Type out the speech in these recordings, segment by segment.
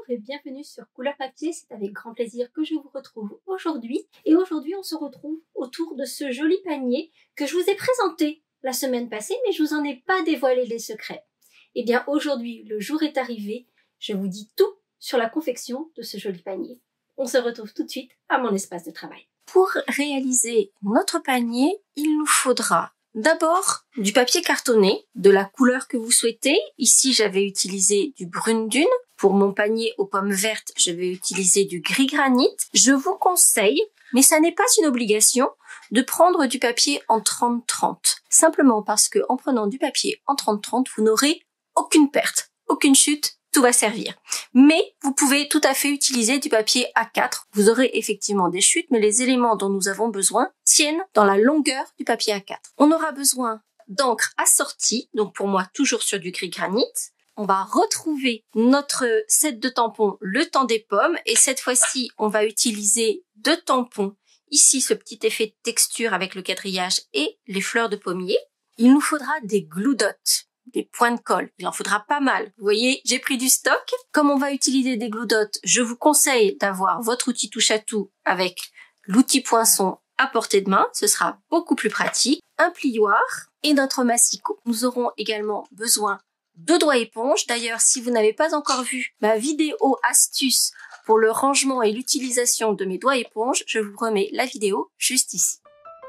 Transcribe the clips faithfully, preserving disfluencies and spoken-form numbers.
et bienvenue sur Couleur Papier, c'est avec grand plaisir que je vous retrouve aujourd'hui. Et aujourd'hui on se retrouve autour de ce joli panier que je vous ai présenté la semaine passée, mais je vous en ai pas dévoilé les secrets. Et bien aujourd'hui, le jour est arrivé, je vous dis tout sur la confection de ce joli panier. On se retrouve tout de suite à mon espace de travail. Pour réaliser notre panier, il nous faudra d'abord du papier cartonné de la couleur que vous souhaitez. Ici, j'avais utilisé du brune dune. Pour mon panier aux pommes vertes, je vais utiliser du gris granit. Je vous conseille, mais ça n'est pas une obligation, de prendre du papier en trente trente. Simplement parce que en prenant du papier en trente trente, vous n'aurez aucune perte, aucune chute, tout va servir. Mais vous pouvez tout à fait utiliser du papier A quatre. Vous aurez effectivement des chutes, mais les éléments dont nous avons besoin tiennent dans la longueur du papier A quatre. On aura besoin d'encre assortie, donc pour moi toujours sur du gris granit. On va retrouver notre set de tampons, le temps des pommes, et cette fois-ci, on va utiliser deux tampons. Ici, ce petit effet de texture avec le quadrillage et les fleurs de pommier. Il nous faudra des glue dots, des points de colle. Il en faudra pas mal. Vous voyez, j'ai pris du stock. Comme on va utiliser des glue dots, je vous conseille d'avoir votre outil touche à tout avec l'outil poinçon à portée de main. Ce sera beaucoup plus pratique. Un plioir et notre massicot. Nous aurons également besoin de doigts éponges. D'ailleurs, si vous n'avez pas encore vu ma vidéo astuce pour le rangement et l'utilisation de mes doigts éponges, je vous remets la vidéo juste ici.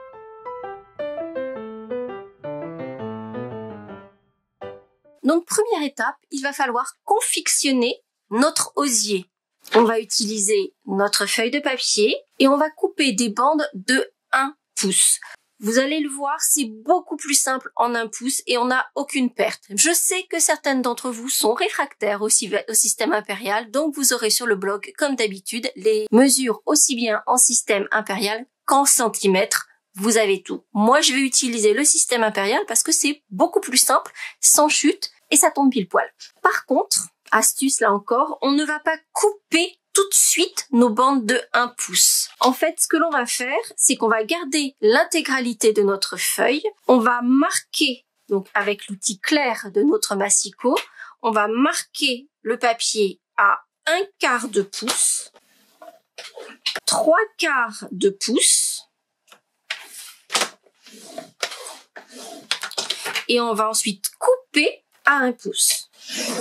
Donc, première étape, il va falloir confectionner notre osier. On va utiliser notre feuille de papier et on va couper des bandes de un pouce. Vous allez le voir, c'est beaucoup plus simple en un pouce et on n'a aucune perte. Je sais que certaines d'entre vous sont réfractaires au, au système impérial, donc vous aurez sur le blog, comme d'habitude, les mesures aussi bien en système impérial qu'en centimètres. Vous avez tout. Moi, je vais utiliser le système impérial parce que c'est beaucoup plus simple, sans chute, et ça tombe pile poil. Par contre, astuce là encore, on ne va pas couper tout de suite nos bandes de un pouce. En fait, ce que l'on va faire, c'est qu'on va garder l'intégralité de notre feuille. On va marquer, donc avec l'outil clair de notre massicot, on va marquer le papier à un quart de pouce, trois quarts de pouce, et on va ensuite couper à un pouce.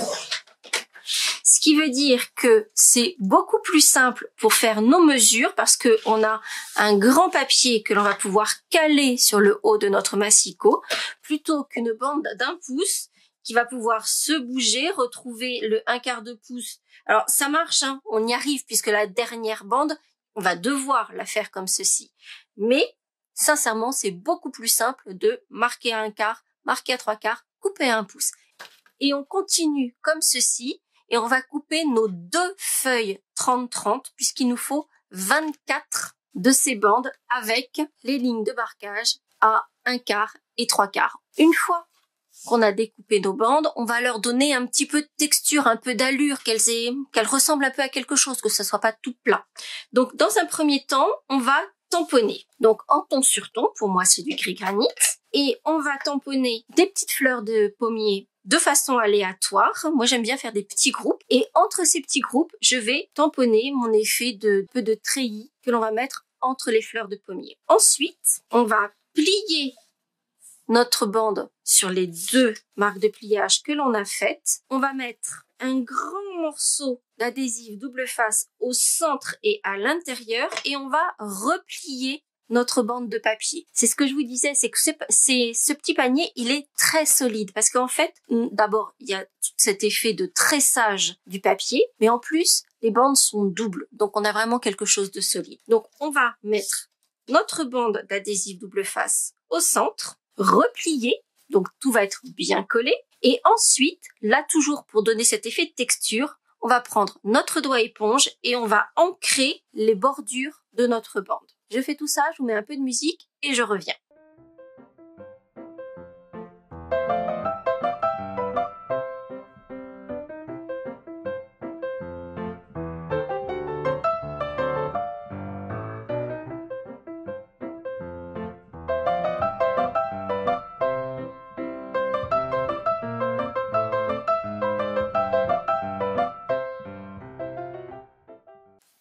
Ce qui veut dire que c'est beaucoup plus simple pour faire nos mesures parce que on a un grand papier que l'on va pouvoir caler sur le haut de notre massicot plutôt qu'une bande d'un pouce qui va pouvoir se bouger, retrouver le un quart de pouce. Alors ça marche, hein, on y arrive puisque la dernière bande, on va devoir la faire comme ceci. Mais sincèrement, c'est beaucoup plus simple de marquer à un quart, marquer à trois quarts, couper à un pouce. Et on continue comme ceci. Et on va couper nos deux feuilles trente trente puisqu'il nous faut vingt-quatre de ces bandes avec les lignes de marquage à un quart et trois quarts. Une fois qu'on a découpé nos bandes, on va leur donner un petit peu de texture, un peu d'allure, qu'elles aient, qu'elles ressemblent un peu à quelque chose, que ça soit pas tout plat. Donc dans un premier temps, on va tamponner. Donc en ton sur ton, pour moi c'est du gris granit, et on va tamponner des petites fleurs de pommier de façon aléatoire. Moi, j'aime bien faire des petits groupes. Et entre ces petits groupes, je vais tamponner mon effet de peu de treillis que l'on va mettre entre les fleurs de pommier. Ensuite, on va plier notre bande sur les deux marques de pliage que l'on a faites. On va mettre un grand morceau d'adhésif double face au centre et à l'intérieur et on va replier notre bande de papier. C'est ce que je vous disais, c'est que c'est ce petit panier, il est très solide parce qu'en fait, d'abord, il y a tout cet effet de tressage du papier, mais en plus, les bandes sont doubles, donc on a vraiment quelque chose de solide. Donc, on va mettre notre bande d'adhésif double face au centre, replier, donc tout va être bien collé, et ensuite, là toujours pour donner cet effet de texture, on va prendre notre doigt éponge et on va ancrer les bordures de notre bande. Je fais tout ça, je vous mets un peu de musique et je reviens.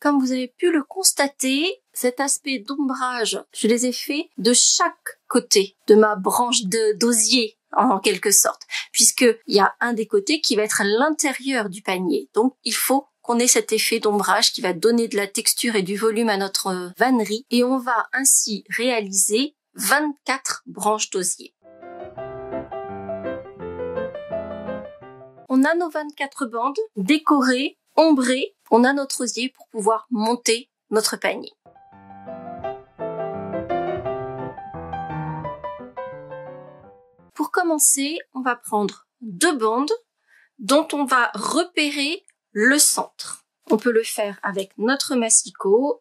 comme vous avez pu le constater, cet aspect d'ombrage, je les ai fait de chaque côté de ma branche de d'osier, en quelque sorte, puisque il y a un des côtés qui va être à l'intérieur du panier. Donc, il faut qu'on ait cet effet d'ombrage qui va donner de la texture et du volume à notre vannerie, et on va ainsi réaliser vingt-quatre branches d'osier. On a nos vingt-quatre bandes décorées, ombrées, on a notre osier pour pouvoir monter notre panier. Pour commencer, on va prendre deux bandes dont on va repérer le centre. On peut le faire avec notre massicot,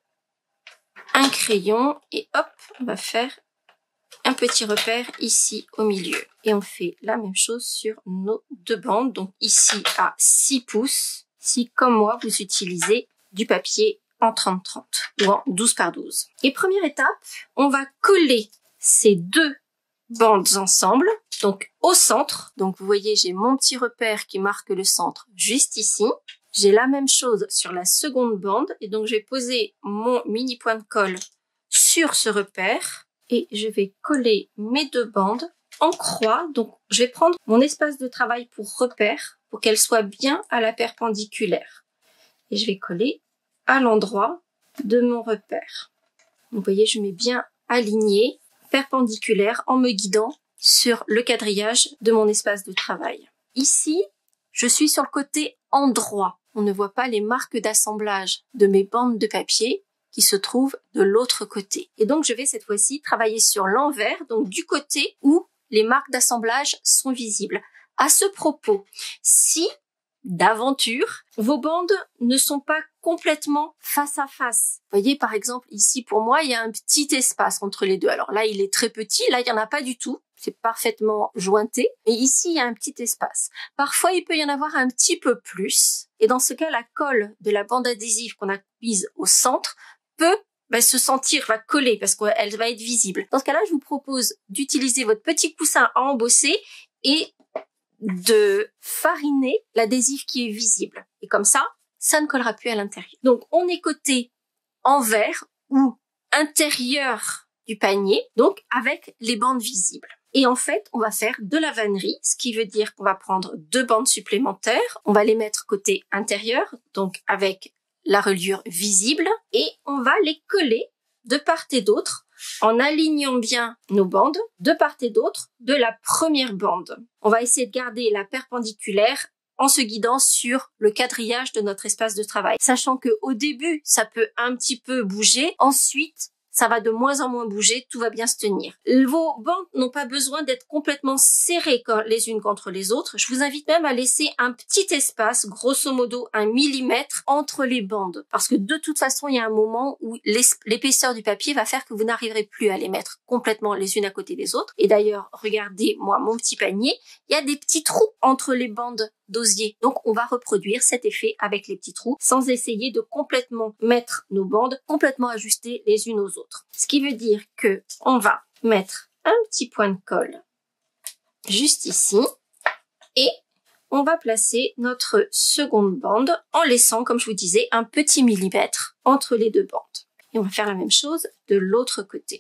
un crayon et hop, on va faire un petit repère ici au milieu. Et on fait la même chose sur nos deux bandes. Donc ici à six pouces, si comme moi vous utilisez du papier en trente trente ou en douze par douze. Et première étape, on va coller ces deux bandes ensemble, donc au centre. Donc vous voyez, j'ai mon petit repère qui marque le centre juste ici. J'ai la même chose sur la seconde bande et donc je vais poser mon mini point de colle sur ce repère et je vais coller mes deux bandes en croix. Donc je vais prendre mon espace de travail pour repère pour qu'elle soit bien à la perpendiculaire et je vais coller à l'endroit de mon repère. Vous voyez, je mets bien aligné, perpendiculaire en me guidant sur le quadrillage de mon espace de travail. Ici, je suis sur le côté endroit. On ne voit pas les marques d'assemblage de mes bandes de papier qui se trouvent de l'autre côté. Et donc, je vais cette fois-ci travailler sur l'envers, donc du côté où les marques d'assemblage sont visibles. À ce propos, si d'aventure, vos bandes ne sont pas complètement face à face. Vous voyez, par exemple, ici, pour moi, il y a un petit espace entre les deux. Alors là, il est très petit. Là, il n'y en a pas du tout. C'est parfaitement jointé. Et ici, il y a un petit espace. Parfois, il peut y en avoir un petit peu plus. Et dans ce cas, la colle de la bande adhésive qu'on a mise au centre peut ben, se sentir, va coller parce qu'elle va être visible. Dans ce cas-là, je vous propose d'utiliser votre petit coussin à embosser et de fariner l'adhésif qui est visible. Et comme ça, ça ne collera plus à l'intérieur. Donc, on est côté envers ou intérieur du panier, donc avec les bandes visibles. Et en fait, on va faire de la vannerie, ce qui veut dire qu'on va prendre deux bandes supplémentaires. On va les mettre côté intérieur, donc avec la reliure visible, et on va les coller de part et d'autre en alignant bien nos bandes de part et d'autre de la première bande. On va essayer de garder la perpendiculaire en se guidant sur le quadrillage de notre espace de travail. Sachant que au début, ça peut un petit peu bouger. Ensuite, ça va de moins en moins bouger, tout va bien se tenir. Vos bandes n'ont pas besoin d'être complètement serrées les unes contre les autres. Je vous invite même à laisser un petit espace, grosso modo un millimètre, entre les bandes. Parce que de toute façon, il y a un moment où l'épaisseur du papier va faire que vous n'arriverez plus à les mettre complètement les unes à côté des autres. Et d'ailleurs, regardez, moi, mon petit panier, il y a des petits trous entre les bandes d'osier. Donc, on va reproduire cet effet avec les petits trous sans essayer de complètement mettre nos bandes complètement ajustées les unes aux autres. Ce qui veut dire que on va mettre un petit point de colle juste ici et on va placer notre seconde bande en laissant, comme je vous disais, un petit millimètre entre les deux bandes. Et on va faire la même chose de l'autre côté.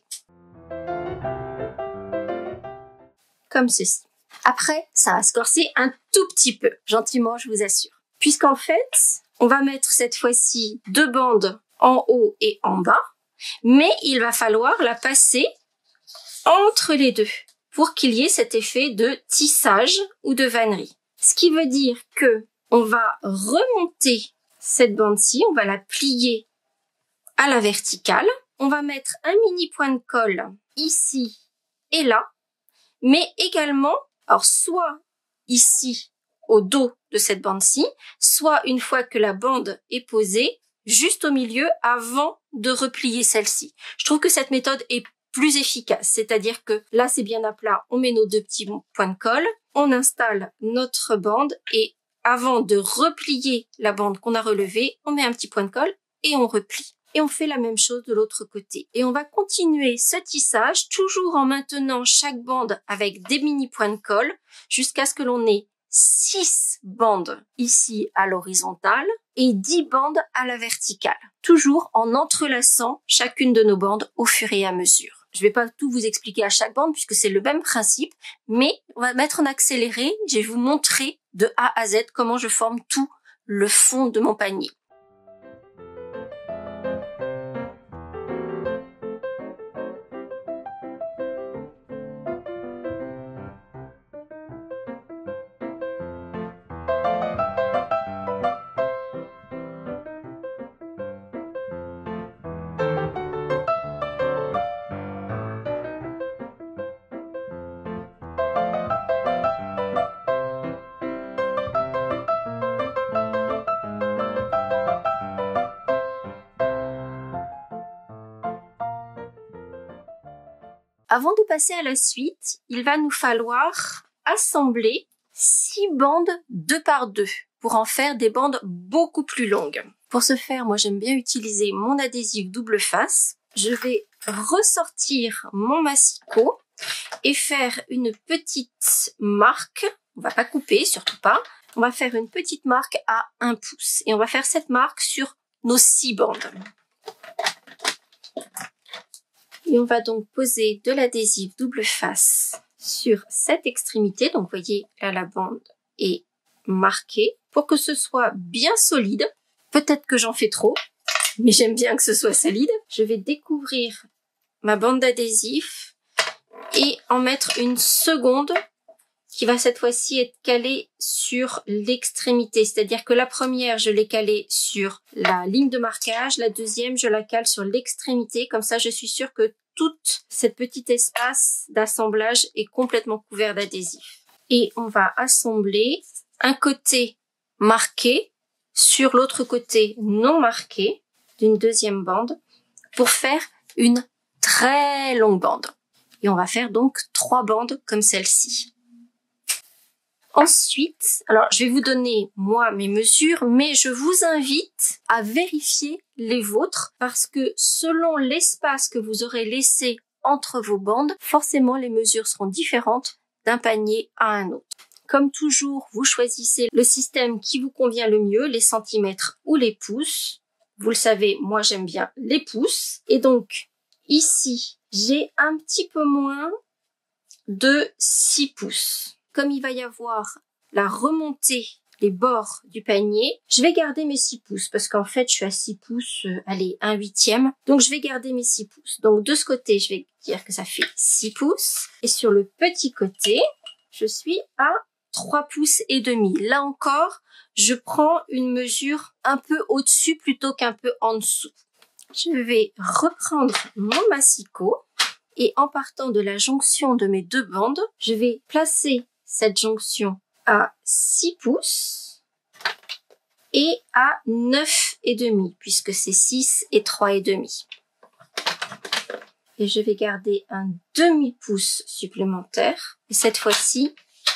Comme ceci. Après, ça va se corser un tout petit peu, gentiment, je vous assure. Puisqu'en fait, on va mettre cette fois-ci deux bandes en haut et en bas, mais il va falloir la passer entre les deux pour qu'il y ait cet effet de tissage ou de vannerie. Ce qui veut dire que on va remonter cette bande-ci, on va la plier à la verticale, on va mettre un mini point de colle ici et là, mais également alors, soit ici, au dos de cette bande-ci, soit une fois que la bande est posée, juste au milieu, avant de replier celle-ci. Je trouve que cette méthode est plus efficace, c'est-à-dire que là, c'est bien à plat, on met nos deux petits points de colle, on installe notre bande et avant de replier la bande qu'on a relevée, on met un petit point de colle et on replie. Et on fait la même chose de l'autre côté. Et on va continuer ce tissage, toujours en maintenant chaque bande avec des mini points de colle, jusqu'à ce que l'on ait six bandes ici à l'horizontale et dix bandes à la verticale. Toujours en entrelaçant chacune de nos bandes au fur et à mesure. Je ne vais pas tout vous expliquer à chaque bande puisque c'est le même principe, mais on va mettre en accéléré. Je vais vous montrer de A à Z comment je forme tout le fond de mon panier. Avant de passer à la suite, il va nous falloir assembler six bandes deux par deux pour en faire des bandes beaucoup plus longues. Pour ce faire, moi j'aime bien utiliser mon adhésif double face. Je vais ressortir mon massicot et faire une petite marque. On va pas couper, surtout pas. On va faire une petite marque à un pouce et on va faire cette marque sur nos six bandes. Et on va donc poser de l'adhésif double face sur cette extrémité. Donc, vous voyez, là, la bande est marquée pour que ce soit bien solide. Peut-être que j'en fais trop, mais j'aime bien que ce soit solide. Je vais découvrir ma bande d'adhésif et en mettre une seconde qui va cette fois-ci être calée sur l'extrémité. C'est-à-dire que la première, je l'ai calée sur la ligne de marquage. La deuxième, je la cale sur l'extrémité. Comme ça, je suis sûre que tout cet petit espace d'assemblage est complètement couvert d'adhésif. Et on va assembler un côté marqué sur l'autre côté non marqué d'une deuxième bande pour faire une très longue bande. Et on va faire donc trois bandes comme celle-ci. Ensuite, alors je vais vous donner moi mes mesures, mais je vous invite à vérifier les vôtres parce que selon l'espace que vous aurez laissé entre vos bandes, forcément les mesures seront différentes d'un panier à un autre. Comme toujours, vous choisissez le système qui vous convient le mieux, les centimètres ou les pouces. Vous le savez, moi j'aime bien les pouces. Et donc ici, j'ai un petit peu moins de six pouces. Comme il va y avoir la remontée des bords du panier, je vais garder mes six pouces parce qu'en fait, je suis à six pouces, euh, allez, un huitième. Donc, je vais garder mes six pouces. Donc, de ce côté, je vais dire que ça fait six pouces. Et sur le petit côté, je suis à trois pouces et demi. Là encore, je prends une mesure un peu au-dessus plutôt qu'un peu en dessous. Je vais reprendre mon massicot et en partant de la jonction de mes deux bandes, je vais placer cette jonction à six pouces et à neuf et demi puisque c'est six et trois et demi. Et je vais garder un demi-pouce supplémentaire et cette fois-ci,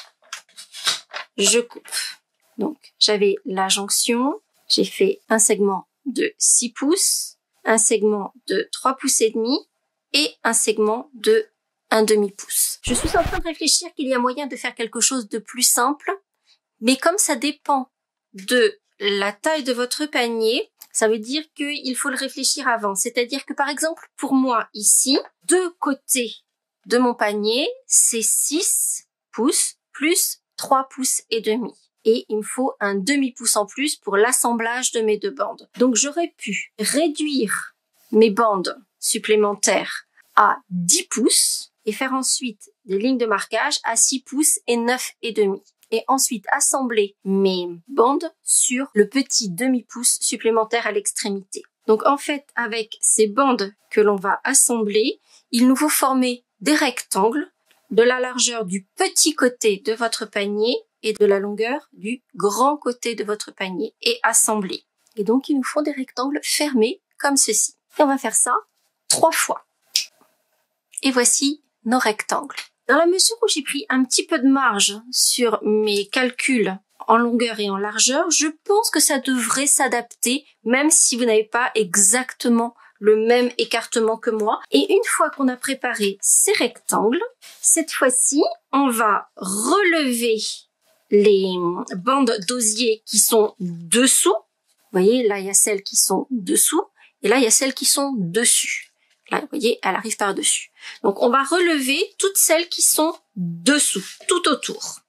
je coupe. Donc, j'avais la jonction, j'ai fait un segment de six pouces, un segment de trois pouces et demi et un segment de un demi-pouce. Je suis en train de réfléchir qu'il y a moyen de faire quelque chose de plus simple, mais comme ça dépend de la taille de votre panier, ça veut dire qu'il faut le réfléchir avant. C'est-à-dire que par exemple, pour moi ici, deux côtés de mon panier, c'est six pouces plus trois pouces et demi. Et il me faut un demi-pouce en plus pour l'assemblage de mes deux bandes. Donc j'aurais pu réduire mes bandes supplémentaires à dix pouces et faire ensuite des lignes de marquage à six pouces et neuf et demi. Et ensuite assembler mes bandes sur le petit demi-pouce supplémentaire à l'extrémité. Donc en fait, avec ces bandes que l'on va assembler, il nous faut former des rectangles de la largeur du petit côté de votre panier et de la longueur du grand côté de votre panier et assembler. Et donc il nous faut des rectangles fermés comme ceci. Et on va faire ça trois fois. Et voici nos rectangles. Dans la mesure où j'ai pris un petit peu de marge sur mes calculs en longueur et en largeur, je pense que ça devrait s'adapter, même si vous n'avez pas exactement le même écartement que moi. Et une fois qu'on a préparé ces rectangles, cette fois-ci, on va relever les bandes d'osier qui sont dessous Vous voyez, là, il y a celles qui sont dessous, et là, il y a celles qui sont dessus. Là, vous voyez, elle arrive par-dessus. Donc, on va relever toutes celles qui sont dessous, tout autour.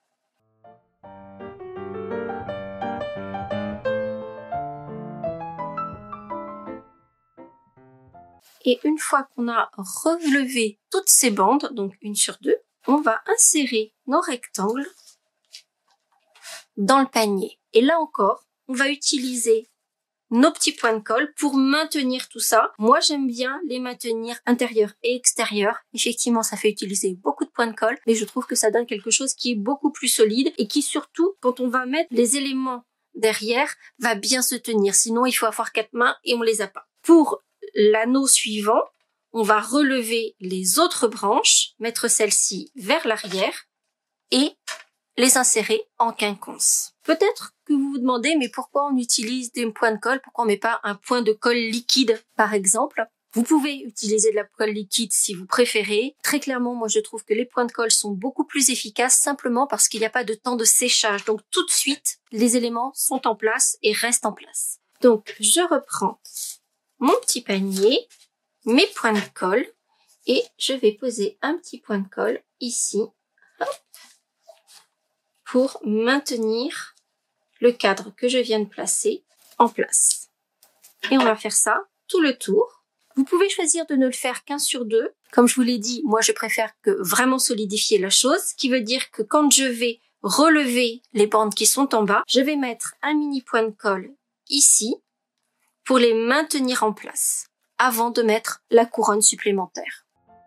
Et une fois qu'on a relevé toutes ces bandes, donc une sur deux, on va insérer nos rectangles dans le panier. Et là encore, on va utiliser nos petits points de colle pour maintenir tout ça. Moi, j'aime bien les maintenir intérieur et extérieur. Effectivement, ça fait utiliser beaucoup de points de colle, mais je trouve que ça donne quelque chose qui est beaucoup plus solide et qui surtout, quand on va mettre les éléments derrière, va bien se tenir. Sinon, il faut avoir quatre mains et on les a pas. Pour l'anneau suivant, on va relever les autres branches, mettre celle-ci vers l'arrière et les insérer en quinconce. Peut-être que vous vous demandez, mais pourquoi on utilise des points de colle? Pourquoi on met pas un point de colle liquide, par exemple? Vous pouvez utiliser de la colle liquide si vous préférez. Très clairement, moi, je trouve que les points de colle sont beaucoup plus efficaces simplement parce qu'il n'y a pas de temps de séchage. Donc, tout de suite, les éléments sont en place et restent en place. Donc, je reprends mon petit panier, mes points de colle, et je vais poser un petit point de colle ici, hop, pour maintenir le cadre que je viens de placer en place. Et on va faire ça tout le tour. Vous pouvez choisir de ne le faire qu'un sur deux. Comme je vous l'ai dit, moi je préfère que vraiment solidifier la chose, ce qui veut dire que quand je vais relever les bandes qui sont en bas, je vais mettre un mini point de colle ici pour les maintenir en place avant de mettre la couronne supplémentaire.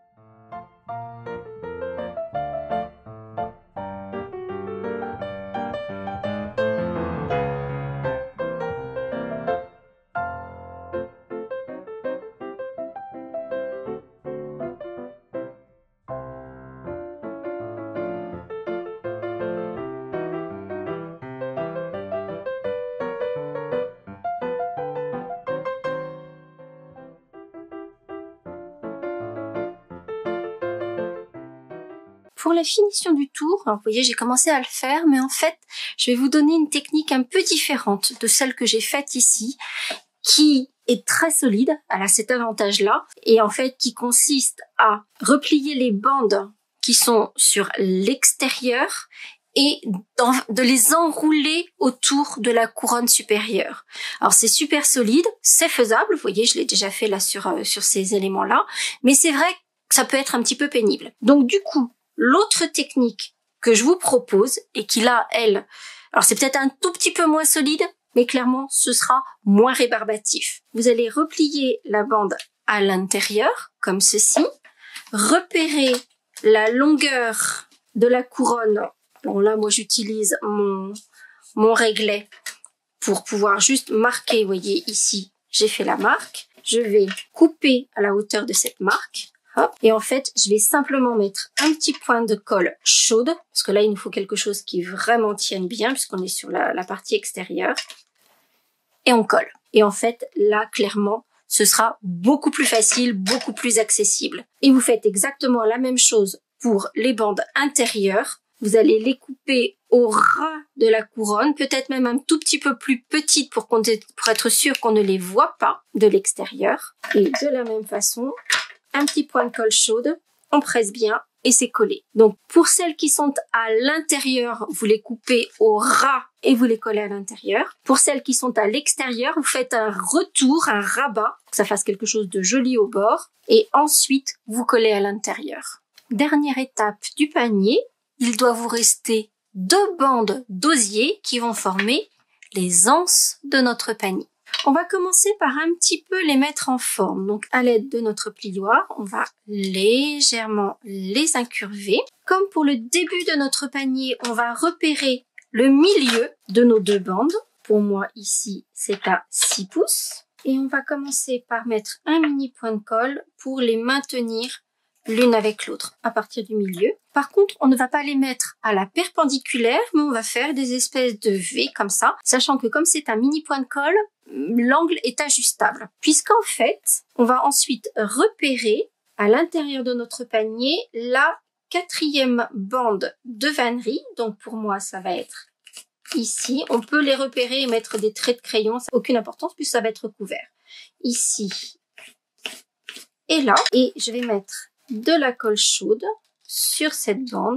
Pour la finition du tour, alors vous voyez, j'ai commencé à le faire, mais en fait, je vais vous donner une technique un peu différente de celle que j'ai faite ici, qui est très solide, elle a cet avantage-là, et en fait, qui consiste à replier les bandes qui sont sur l'extérieur et de les enrouler autour de la couronne supérieure. Alors, c'est super solide, c'est faisable, vous voyez, je l'ai déjà fait là sur, euh, sur ces éléments-là, mais c'est vrai que ça peut être un petit peu pénible. Donc, du coup, l'autre technique que je vous propose, et qui là, elle, alors c'est peut-être un tout petit peu moins solide, mais clairement, ce sera moins rébarbatif. Vous allez replier la bande à l'intérieur, comme ceci, repérer la longueur de la couronne. Bon là, moi, j'utilise mon, mon réglet pour pouvoir juste marquer, vous voyez, ici, j'ai fait la marque. Je vais couper à la hauteur de cette marque. Hop. Et en fait, je vais simplement mettre un petit point de colle chaude, parce que là, il nous faut quelque chose qui vraiment tienne bien, puisqu'on est sur la, la partie extérieure. Et on colle. Et en fait, là, clairement, ce sera beaucoup plus facile, beaucoup plus accessible. Et vous faites exactement la même chose pour les bandes intérieures. Vous allez les couper au ras de la couronne, peut-être même un tout petit peu plus petites pour, qu'on, pour être sûr qu'on ne les voit pas de l'extérieur. Et de la même façon, un petit point de colle chaude, on presse bien et c'est collé. Donc, pour celles qui sont à l'intérieur, vous les coupez au ras et vous les collez à l'intérieur. Pour celles qui sont à l'extérieur, vous faites un retour, un rabat, que ça fasse quelque chose de joli au bord. Et ensuite, vous collez à l'intérieur. Dernière étape du panier, il doit vous rester deux bandes d'osier qui vont former les anses de notre panier. On va commencer par un petit peu les mettre en forme. Donc, à l'aide de notre plioir, on va légèrement les incurver. Comme pour le début de notre panier, on va repérer le milieu de nos deux bandes. Pour moi, ici, c'est à six pouces. Et on va commencer par mettre un mini point de colle pour les maintenir l'une avec l'autre à partir du milieu. Par contre, on ne va pas les mettre à la perpendiculaire, mais on va faire des espèces de V comme ça, sachant que comme c'est un mini point de colle, l'angle est ajustable. Puisqu'en fait, on va ensuite repérer à l'intérieur de notre panier la quatrième bande de vannerie. Donc pour moi, ça va être ici. On peut les repérer et mettre des traits de crayon, ça n'a aucune importance puisque ça va être couvert. Ici et là. Et je vais mettre de la colle chaude sur cette bande.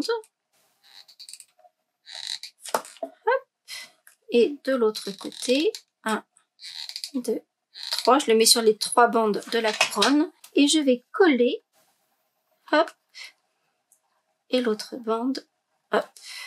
Hop. Et de l'autre côté, un, deux, trois. Je le mets sur les trois bandes de la couronne et je vais coller. Hop. Et l'autre bande. Hop.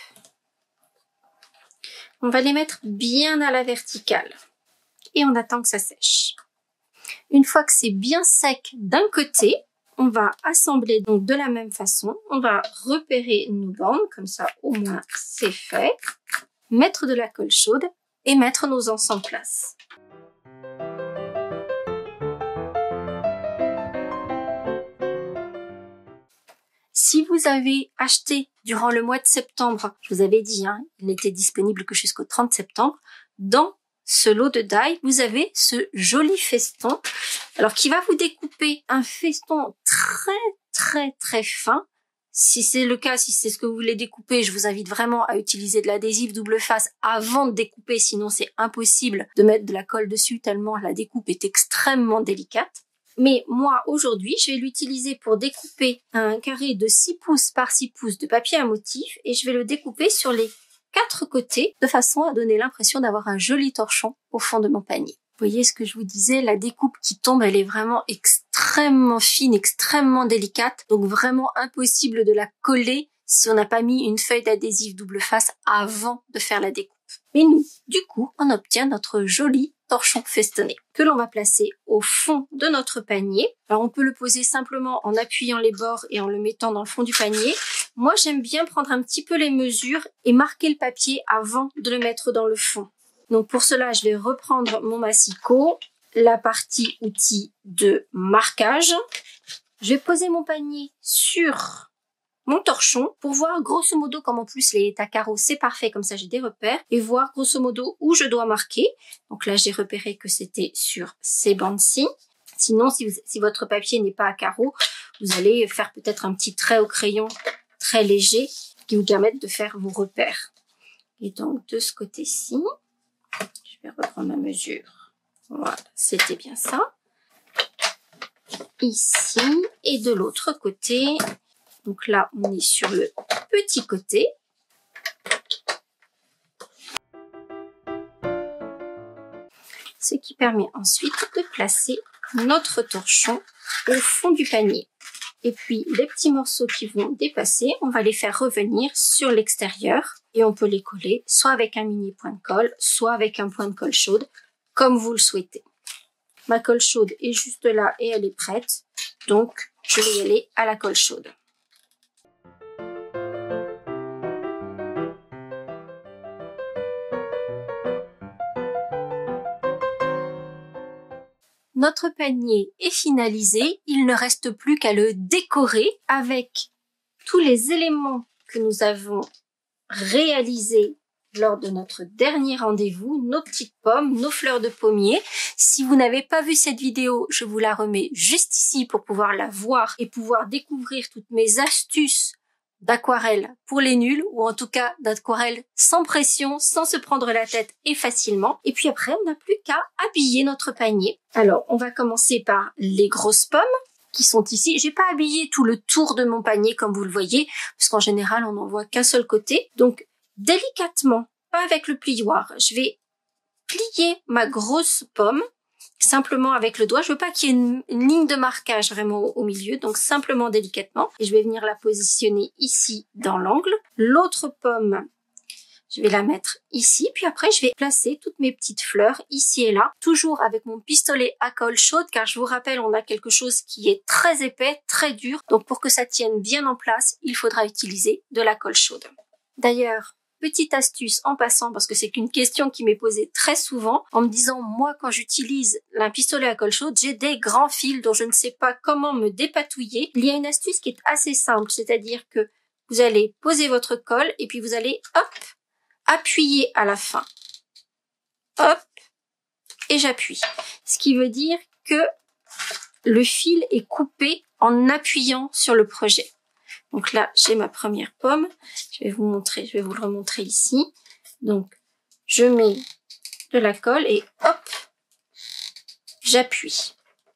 On va les mettre bien à la verticale et on attend que ça sèche. Une fois que c'est bien sec d'un côté, on va assembler donc de la même façon. On va repérer nos bandes, comme ça au moins c'est fait. Mettre de la colle chaude et mettre nos anses en place. Si vous avez acheté durant le mois de septembre, je vous avais dit, hein, il n'était disponible que jusqu'au trente septembre, dans ce lot de die, vous avez ce joli feston, alors qui va vous découper un feston très très très fin. Si c'est le cas, si c'est ce que vous voulez découper, je vous invite vraiment à utiliser de l'adhésif double face avant de découper, sinon c'est impossible de mettre de la colle dessus tellement la découpe est extrêmement délicate. Mais moi, aujourd'hui, je vais l'utiliser pour découper un carré de six pouces par six pouces de papier à motif et je vais le découper sur les quatre côtés de façon à donner l'impression d'avoir un joli torchon au fond de mon panier. Vous voyez ce que je vous disais, la découpe qui tombe, elle est vraiment extrêmement fine, extrêmement délicate, donc vraiment impossible de la coller si on n'a pas mis une feuille d'adhésif double face avant de faire la découpe. Mais nous, du coup, on obtient notre joli torchon festonné que l'on va placer au fond de notre panier. Alors on peut le poser simplement en appuyant les bords et en le mettant dans le fond du panier. Moi, j'aime bien prendre un petit peu les mesures et marquer le papier avant de le mettre dans le fond. Donc pour cela, je vais reprendre mon massicot, la partie outil de marquage. Je vais poser mon panier sur mon torchon pour voir grosso modo, comme en plus les à carreaux c'est parfait, comme ça j'ai des repères, et voir grosso modo où je dois marquer. Donc là j'ai repéré que c'était sur ces bandes-ci. Sinon si, vous, si votre papier n'est pas à carreaux, vous allez faire peut-être un petit trait au crayon très léger qui vous permette de faire vos repères. Et donc de ce côté-ci, je vais reprendre ma mesure. Voilà, c'était bien ça. Ici et de l'autre côté. Donc là, on est sur le petit côté. Ce qui permet ensuite de placer notre torchon au fond du panier. Et puis, les petits morceaux qui vont dépasser, on va les faire revenir sur l'extérieur. Et on peut les coller soit avec un mini point de colle, soit avec un point de colle chaude, comme vous le souhaitez. Ma colle chaude est juste là et elle est prête. Donc, je vais y aller à la colle chaude. Notre panier est finalisé, il ne reste plus qu'à le décorer avec tous les éléments que nous avons réalisés lors de notre dernier rendez-vous, nos petites pommes, nos fleurs de pommier. Si vous n'avez pas vu cette vidéo, je vous la remets juste ici pour pouvoir la voir et pouvoir découvrir toutes mes astuces d'aquarelle pour les nuls, ou en tout cas d'aquarelle sans pression, sans se prendre la tête et facilement. Et puis après, on n'a plus qu'à habiller notre panier. Alors, on va commencer par les grosses pommes qui sont ici. J'ai pas habillé tout le tour de mon panier comme vous le voyez, parce qu'en général, on n'en voit qu'un seul côté. Donc, délicatement, pas avec le plioir, je vais plier ma grosse pomme simplement avec le doigt. Je veux pas qu'il y ait une, une ligne de marquage vraiment au, au milieu, donc simplement délicatement. Et je vais venir la positionner ici dans l'angle. L'autre pomme, je vais la mettre ici. Puis après, je vais placer toutes mes petites fleurs ici et là, toujours avec mon pistolet à colle chaude, car je vous rappelle, on a quelque chose qui est très épais, très dur. Donc pour que ça tienne bien en place, il faudra utiliser de la colle chaude. D'ailleurs, petite astuce en passant, parce que c'est une question qui m'est posée très souvent, en me disant, moi, quand j'utilise un pistolet à colle chaude, j'ai des grands fils dont je ne sais pas comment me dépatouiller. Il y a une astuce qui est assez simple, c'est-à-dire que vous allez poser votre colle et puis vous allez, hop, appuyer à la fin. Hop, et j'appuie. Ce qui veut dire que le fil est coupé en appuyant sur le projet. Donc là, j'ai ma première pomme. Je vais vous montrer, je vais vous le remontrer ici. Donc, je mets de la colle et hop, j'appuie.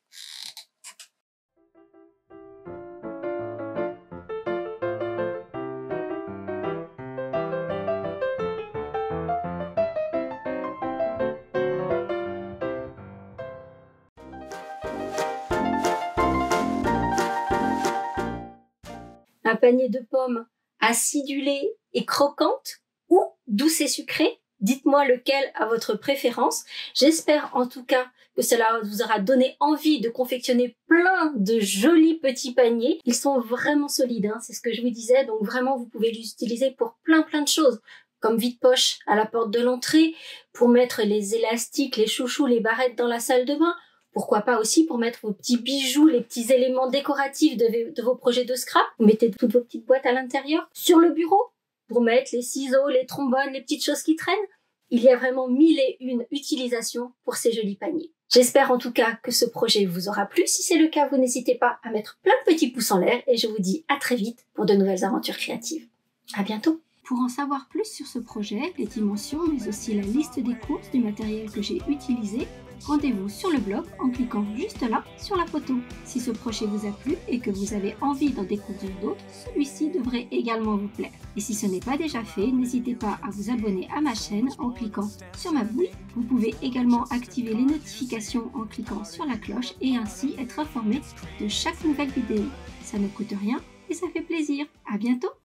Un panier de pommes acidulées et croquantes ou douces et sucrées? Dites-moi lequel à votre préférence. J'espère en tout cas que cela vous aura donné envie de confectionner plein de jolis petits paniers. Ils sont vraiment solides, hein, c'est ce que je vous disais, donc vraiment vous pouvez les utiliser pour plein plein de choses, comme vide-poche à la porte de l'entrée, pour mettre les élastiques, les chouchous, les barrettes dans la salle de bain. Pourquoi pas aussi pour mettre vos petits bijoux, les petits éléments décoratifs de, de vos projets de scrap. Vous mettez toutes vos petites boîtes à l'intérieur. Sur le bureau, pour mettre les ciseaux, les trombones, les petites choses qui traînent. Il y a vraiment mille et une utilisations pour ces jolis paniers. J'espère en tout cas que ce projet vous aura plu. Si c'est le cas, vous n'hésitez pas à mettre plein de petits pouces en l'air et je vous dis à très vite pour de nouvelles aventures créatives. À bientôt! Pour en savoir plus sur ce projet, les dimensions, mais aussi la liste des courses du matériel que j'ai utilisé, rendez-vous sur le blog en cliquant juste là sur la photo. Si ce projet vous a plu et que vous avez envie d'en découvrir d'autres, celui-ci devrait également vous plaire. Et si ce n'est pas déjà fait, n'hésitez pas à vous abonner à ma chaîne en cliquant sur ma bouille. Vous pouvez également activer les notifications en cliquant sur la cloche et ainsi être informé de chaque nouvelle vidéo. Ça ne coûte rien et ça fait plaisir. À bientôt!